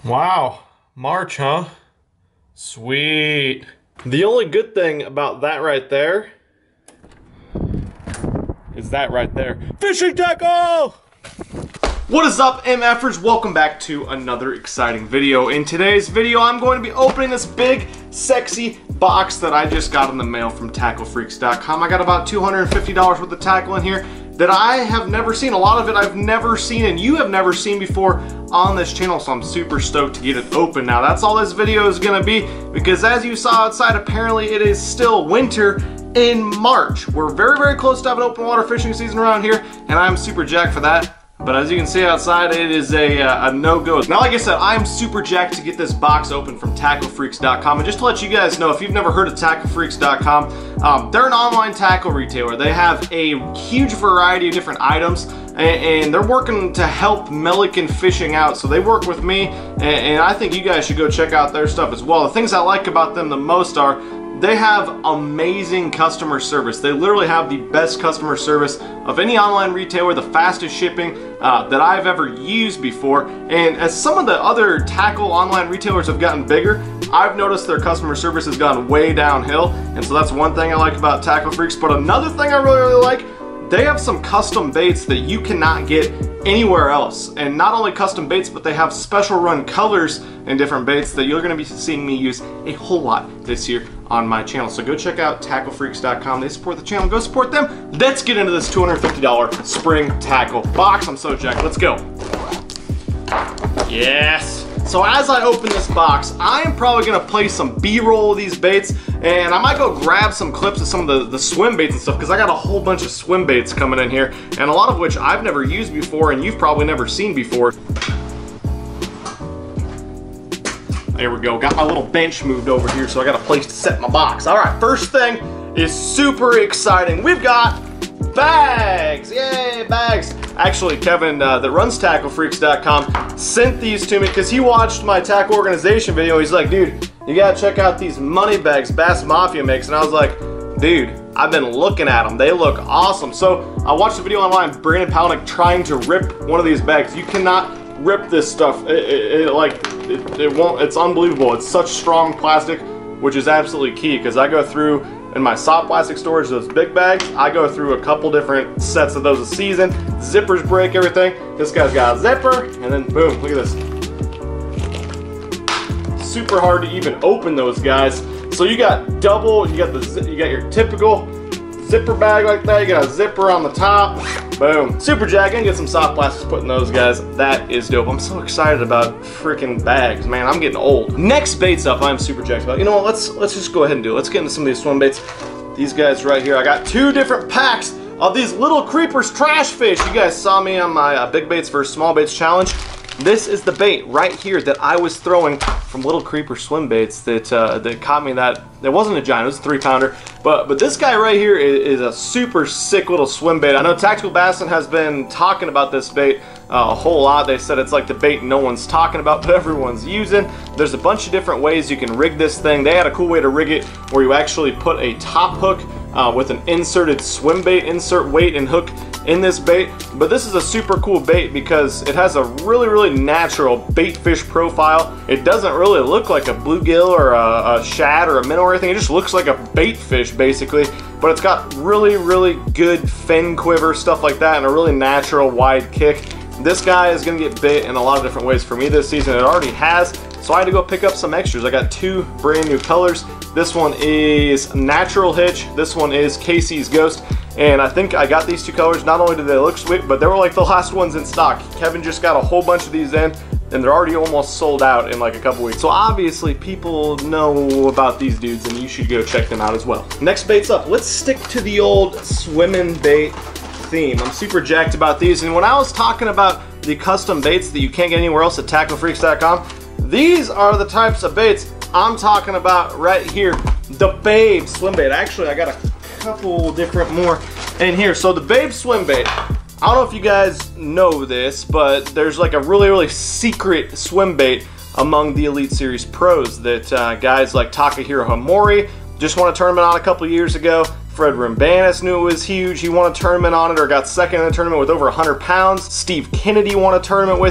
Wow, March, huh? Sweet. The only good thing about that right there is that right there. Fishing tackle! What is up, MFers? Welcome back to another exciting video. In today's video, I'm going to be opening this big, sexy box that I just got in the mail from TackleFreaks.com. I got about $250 worth of tackle in here that I have never seen. A lot of it I've never seen and you have never seen before on this channel, so I'm super stoked to get it open. Now, that's all this video is gonna be, because as you saw outside, apparently it is still winter in March. We're very, very close to having open water fishing season around here, and I'm super jacked for that. But as you can see outside, it is a no-go. Now, like I said, I'm super jacked to get this box open from TackleFreaks.com. And just to let you guys know, if you've never heard of TackleFreaks.com, they're an online tackle retailer. They have a huge variety of different items, and they're working to help Milliken fishing out. So they work with me, and I think you guys should go check out their stuff as well. The things I like about them the most are they have amazing customer service. They literally have the best customer service of any online retailer, the fastest shipping that I've ever used before. And as some of the other tackle online retailers have gotten bigger, I've noticed their customer service has gone way downhill. And so that's one thing I like about Tackle Freaks. But another thing I really, really like, they have some custom baits that you cannot get anywhere else. And not only custom baits, but they have special run colors and different baits that you're gonna be seeing me use a whole lot this year on my channel. So go check out TackleFreaks.com. They support the channel, go support them. Let's get into this $250 spring tackle box. I'm so jacked, let's go. Yes. So as I open this box, I am probably gonna play some B-roll of these baits, and I might go grab some clips of some of the swim baits and stuff, because I got a whole bunch of swim baits coming in here, and a lot of which I've never used before and you've probably never seen before. There we go, got my little bench moved over here, so I got a place to set my box. All right, first thing is super exciting. We've got bags, yay, bags. Actually, Kevin that runs TackleFreaks.com sent these to me because he watched my tackle organization video. He's like, dude, you gotta check out these money bags Bass Mafia makes. And I was like, dude, I've been looking at them. They look awesome. So I watched the video online, Brandon Palaniuk trying to rip one of these bags. You cannot rip this stuff. It won't, it's unbelievable. It's such strong plastic, which is absolutely key, because I go through in my soft plastic storage, those big bags, I go through a couple different sets of those a season. Zippers break everything. This guy's got a zipper, and then boom, look at this. Super hard to even open those guys. So you got double, you got your typical zipper bag like that, you got a zipper on the top, boom. Super jack, and get some soft plastics put in those guys. That is dope. I'm so excited about freaking bags, man. I'm getting old. Next baits up, I'm super jacked about. You know what, let's just go ahead and do it. Let's get into some of these swim baits. These guys right here, I got two different packs of these little creepers trash fish. You guys saw me on my big baits versus small baits challenge. This is the bait right here that I was throwing from Little Creeper swim baits that caught me that. It wasn't a giant, it was a 3-pounder. But this guy right here is a super sick little swim bait. I know Tactical Bassin has been talking about this bait a whole lot. They said it's like the bait no one's talking about, but everyone's using. There's a bunch of different ways you can rig this thing. They had a cool way to rig it where you actually put a top hook with an inserted swim bait, insert weight and hook in this bait. But this is a super cool bait because it has a really, really natural bait fish profile. It doesn't really look like a bluegill or a shad or a minnow or anything. It just looks like a bait fish basically, but it's got really, really good fin quiver, stuff like that, and a really natural wide kick. This guy is gonna get bit in a lot of different ways for me this season. It already has, so I had to go pick up some extras. I got two brand new colors. This one is Natural Hitch. This one is Casey's Ghost. And I think I got these two colors. Not only do they look sweet, but they were like the last ones in stock. Kevin just got a whole bunch of these in, and they're already almost sold out in like a couple weeks. So obviously people know about these dudes, and you should go check them out as well. Next bait's up. Let's stick to the old swimming bait theme. I'm super jacked about these, and when I was talking about the custom baits that you can't get anywhere else at TackleFreaks.com, these are the types of baits I'm talking about right here. The Babe swim bait. Actually, I got a couple different more in here. So the Babe swim bait, I don't know if you guys know this, but there's like a really, really secret swim bait among the Elite Series pros that guys like Takahiro Hamori just won a tournament on a couple years ago. Fred Rambanis knew it was huge. He won a tournament on it, or got second in the tournament with over 100 pounds. Steve Kennedy won a tournament with it.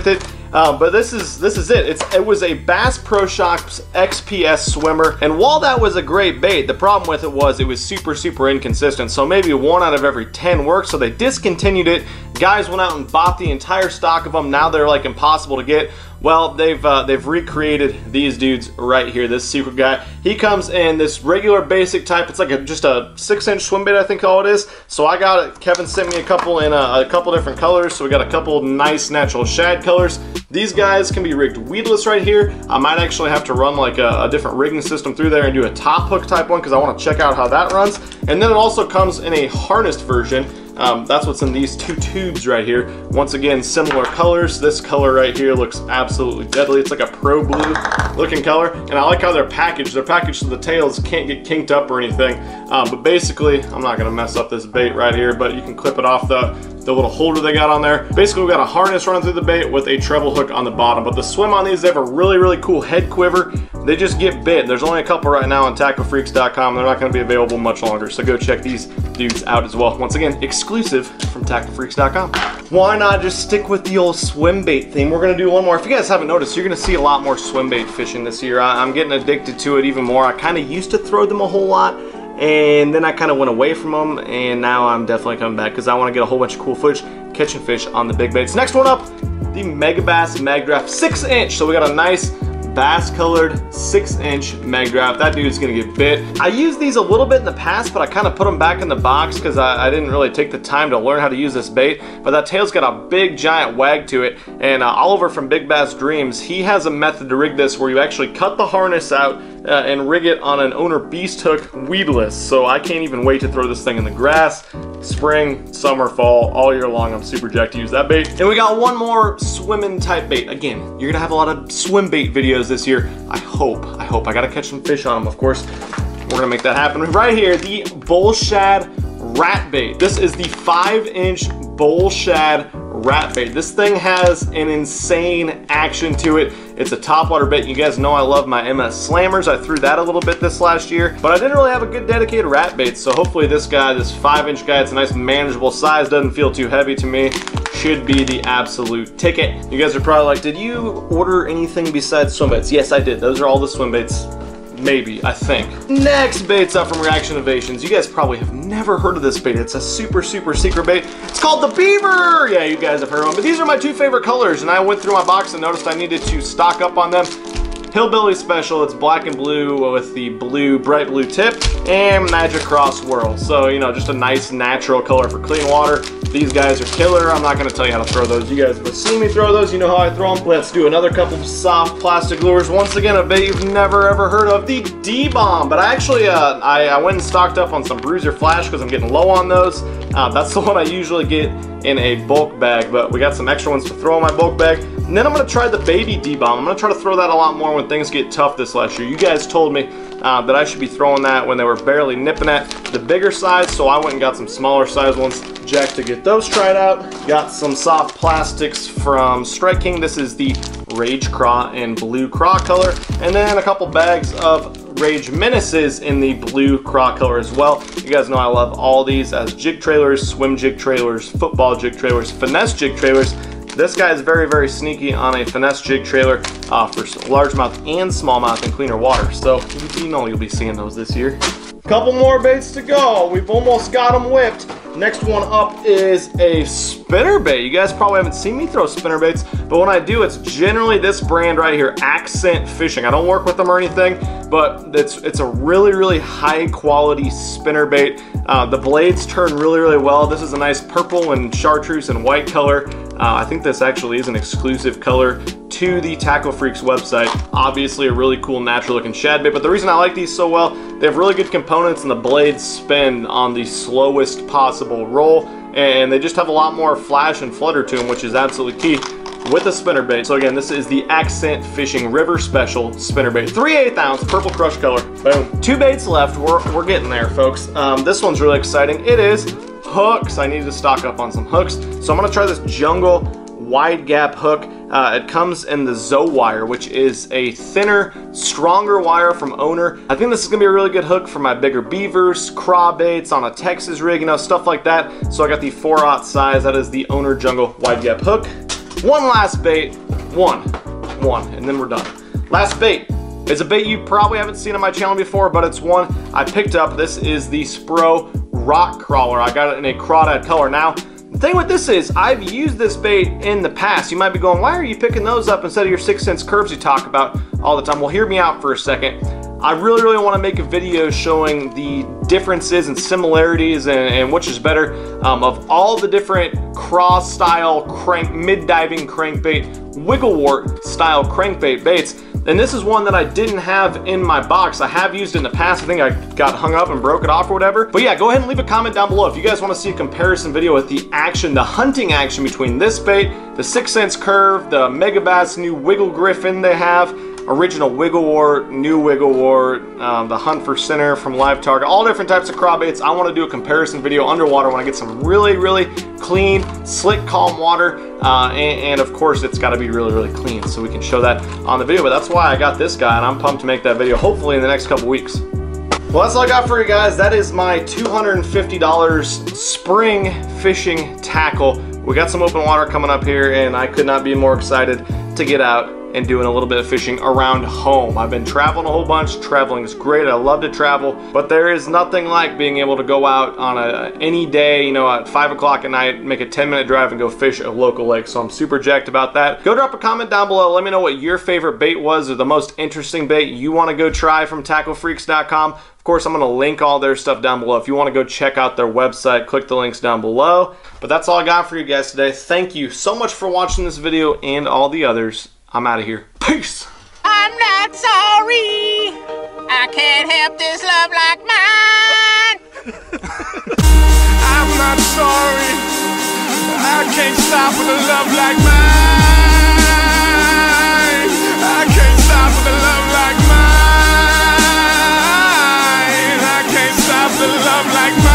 But this is it. It was a Bass Pro Shops XPS swimmer, and while that was a great bait, the problem with it was super inconsistent. So maybe 1 out of every 10 worked, so they discontinued it. Guys went out and bought the entire stock of them. Now they're like impossible to get. Well, they've recreated these dudes right here. This secret guy, he comes in this regular basic type. It's like just a 6-inch swim bait, I think all it is. So I got it. Kevin sent me a couple in a couple different colors. So we got a couple nice natural shad colors. These guys can be rigged weedless right here. I might actually have to run like a different rigging system through there and do a top hook type one because I want to check out how that runs. And then it also comes in a harnessed version. That's what's in these 2 tubes right here. Once again, similar colors. This color right here looks absolutely deadly. It's like a pro blue looking color, and I like how they're packaged. They're packaged so the tails can't get kinked up or anything. But basically, I'm not gonna mess up this bait right here, but you can clip it off the little holder they got on there. Basically, we got a harness running through the bait with a treble hook on the bottom. But the swim on these, they have a really cool head quiver. They just get bit. There's only a couple right now on TackleFreaks.com. They're not gonna be available much longer, so go check these dudes out as well. Once again, exclusive from TackleFreaks.com. Why not just stick with the old swim bait theme? We're gonna do one more. If you guys haven't noticed, you're gonna see a lot more swim bait fishing this year. I'm getting addicted to it even more. I kind of used to throw them a whole lot, and then I kind of went away from them, and now I'm definitely coming back because I want to get a whole bunch of cool fish, catching fish on the big baits. Next one up, the Mega Bass Mag Draft 6-inch. So we got a nice bass colored 6-inch Mag Draft. That dude's gonna get bit. I used these a little bit in the past, but I kind of put them back in the box because I didn't really take the time to learn how to use this bait. But that tail's got a big giant wag to it, and Oliver from Big Bass Dreams, he has a method to rig this where you actually cut the harness out and rig it on an owner beast hook weedless. So I can't even wait to throw this thing in the grass, spring, summer, fall, all year long. I'm super jacked to use that bait. And we got one more swimming type bait. Again, you're gonna have a lot of swim bait videos this year. I hope. I gotta catch some fish on them, of course. We're gonna make that happen. Right here, the bull shad rat bait. This is the 5-inch bull shad rat bait. This thing has an insane action to it. It's a topwater bait. You guys know I love my MS Slammers. I threw that a little bit this last year, but I didn't really have a good dedicated rat bait. So hopefully this guy, this 5-inch guy, it's a nice manageable size, doesn't feel too heavy to me, should be the absolute ticket. You guys are probably like, did you order anything besides swim baits? Yes, I did. Those are all the swim baits. Maybe, I think. Next bait's up from Reaction Innovations. You guys probably have never heard of this bait. It's a super secret bait. It's called the Beaver! Yeah, you guys have heard of them. But these are my 2 favorite colors, and I went through my box and noticed I needed to stock up on them. Hillbilly Special, it's black and blue with the bright blue tip, and Magic Cross Swirl. So, you know, just a nice natural color for clean water. These guys are killer. I'm not gonna tell you how to throw those. You guys have seen me throw those. You know how I throw them. Let's do another couple of soft plastic lures. Once again, a bait you've never ever heard of, the D-Bomb. But I actually, I went and stocked up on some Bruiser Flash because I'm getting low on those. That's the one I usually get in a bulk bag, but we got some extra ones to throw in my bulk bag. And then I'm gonna try the baby D-Bomb. I'm gonna try to throw that a lot more when things get tough this last year. You guys told me that I should be throwing that when they were barely nipping at the bigger size, so I went and got some smaller size ones. Jack to get those tried out. Got some soft plastics from Strike King. This is the Rage Craw in blue craw color, and then a couple bags of Rage Menaces in the blue craw color as well. You guys know I love all these as jig trailers, swim jig trailers, football jig trailers, finesse jig trailers. This guy is very sneaky on a finesse jig trailer for largemouth and smallmouth in cleaner water. So you know you'll be seeing those this year. Couple more baits to go. We've almost got them whipped. Next one up is a spinner bait. You guys probably haven't seen me throw spinner baits, but when I do, it's generally this brand right here, Accent Fishing. I don't work with them or anything, but it's a really high quality spinner bait. The blades turn really well. This is a nice purple and chartreuse and white color. I think this actually is an exclusive color to the Tackle Freaks website. Obviously a really cool natural looking shad bait, but the reason I like these so well, they have really good components and the blades spin on the slowest possible roll, and they just have a lot more flash and flutter to them, which is absolutely key with a spinner bait. So again, this is the Accent Fishing River Special spinner bait. 3/8 ounce, purple crush color. Boom. 2 baits left. We're getting there, folks. This one's really exciting. It is hooks. I need to stock up on some hooks. So I'm gonna try this Jungle wide gap hook. It comes in the Zoe wire, which is a thinner, stronger wire from Owner. I think this is gonna be a really good hook for my bigger beavers, craw baits on a Texas rig, you know, stuff like that. So I got the 4/0 size. That is the Owner Jungle wide gap hook. One last bait. One, and then we're done. Last bait is a bait you probably haven't seen on my channel before, but it's one I picked up. This is the Spro Rock Crawler. I got it in a crawdad color. Now, the thing with this is, I've used this bait in the past. You might be going, why are you picking those up instead of your 6-cents curves you talk about all the time? Well, hear me out for a second. I really want to make a video showing the differences and similarities and which is better of all the different Craws style mid-diving crankbait, wigglewort style crankbait baits. And this is one that I didn't have in my box. I have used it in the past. I think I got hung up and broke it off or whatever. But yeah, go ahead and leave a comment down below if you guys want to see a comparison video with the action, the hunting action between this bait, the 6-cents curve, the Megabass new Wiggle Griffin they have, original Wigglewort, new Wigglewort, the Hunt for Center from Live Target, all different types of craw baits. I want to do a comparison video underwater when I get some really clean, slick, calm water, and of course it's got to be really clean so we can show that on the video. But that's why I got this guy, and I'm pumped to make that video hopefully in the next couple weeks. Well, that's all I got for you guys. That is my $250 spring fishing tackle. We got some open water coming up here, and I could not be more excited to get out and doing a little bit of fishing around home. I've been traveling a whole bunch. Traveling is great. I love to travel, but there is nothing like being able to go out on any day, you know, at 5 o'clock at night, make a 10-minute drive and go fish at a local lake. So I'm super jacked about that. Go drop a comment down below. Let me know what your favorite bait was or the most interesting bait you want to go try from tacklefreaks.com. Of course, I'm going to link all their stuff down below. If you want to go check out their website, click the links down below. But that's all I got for you guys today. Thank you so much for watching this video and all the others. I'm out of here. Peace. I'm not sorry. I can't help this love like mine. I'm not sorry. I can't stop with a love like mine. I can't stop with a love like mine. I can't stop with a love like mine.